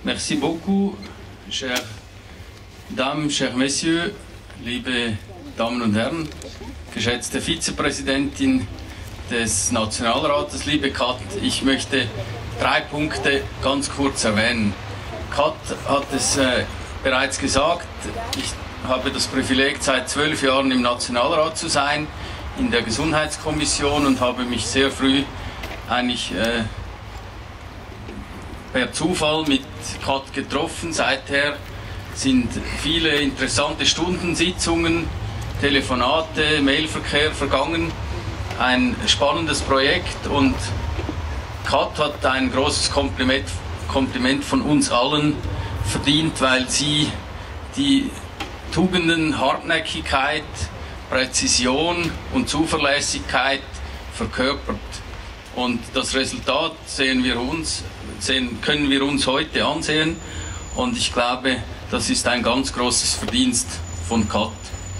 Merci beaucoup, chers Dames, chers Messieurs, liebe Damen und Herren, geschätzte Vizepräsidentin des Nationalrates, liebe Kat, ich möchte 3 Punkte ganz kurz erwähnen. Kat hat es bereits gesagt, ich habe das Privileg, seit 12 Jahren im Nationalrat zu sein, in der Gesundheitskommission, und habe mich sehr früh eigentlich per Zufall mit Kat getroffen. Seither sind viele interessante Stunden, Sitzungen, Telefonate, Mailverkehr vergangen. Ein spannendes Projekt, und Kat hat ein großes Kompliment von uns allen verdient, weil sie die Tugenden Hartnäckigkeit, Präzision und Zuverlässigkeit verkörpert. Und das Resultat können wir uns heute ansehen, und ich glaube, das ist ein ganz großes Verdienst von Kat.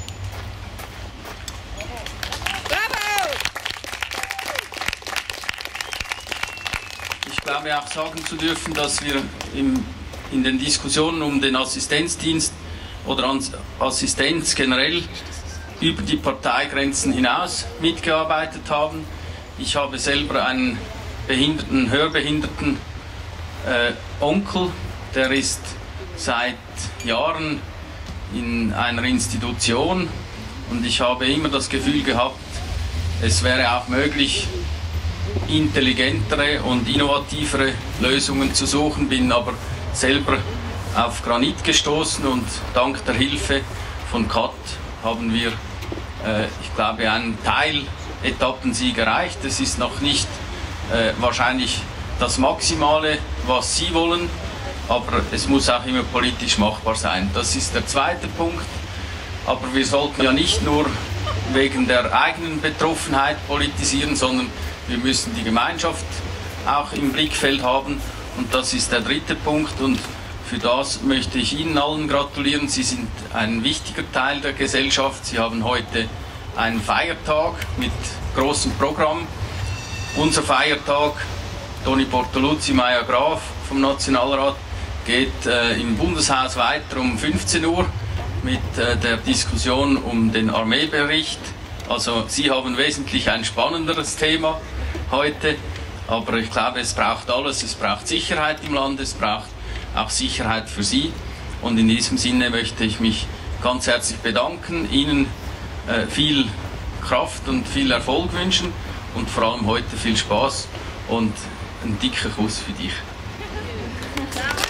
Ich glaube auch sagen zu dürfen, dass wir in den Diskussionen um den Assistenzdienst oder Assistenz generell über die Parteigrenzen hinaus mitgearbeitet haben. Ich habe selber einen hörbehinderten Onkel, der ist seit Jahren in einer Institution, und ich habe immer das Gefühl gehabt, es wäre auch möglich, intelligentere und innovativere Lösungen zu suchen, bin aber selber auf Granit gestoßen, und dank der Hilfe von Kat haben wir, ich glaube, einen Teil-Etappensieg erreicht. Es ist noch nicht wahrscheinlich das Maximale, was Sie wollen, aber es muss auch immer politisch machbar sein. Das ist der zweite Punkt. Aber wir sollten ja nicht nur wegen der eigenen Betroffenheit politisieren, sondern wir müssen die Gemeinschaft auch im Blickfeld haben, und das ist der dritte Punkt, und für das möchte ich Ihnen allen gratulieren. Sie sind ein wichtiger Teil der Gesellschaft. Sie haben heute einen Feiertag mit großem Programm. Unser Feiertag, Toni Bortoluzzi, Maya Graf vom Nationalrat, geht im Bundeshaus weiter um 15 Uhr mit der Diskussion um den Armeebericht. Also Sie haben wesentlich ein spannenderes Thema heute, aber ich glaube, es braucht alles. Es braucht Sicherheit im Land, es braucht auch Sicherheit für Sie, und in diesem Sinne möchte ich mich ganz herzlich bedanken, Ihnen viel Kraft und viel Erfolg wünschen und vor allem heute viel Spaß und einen dicken Kuss für dich.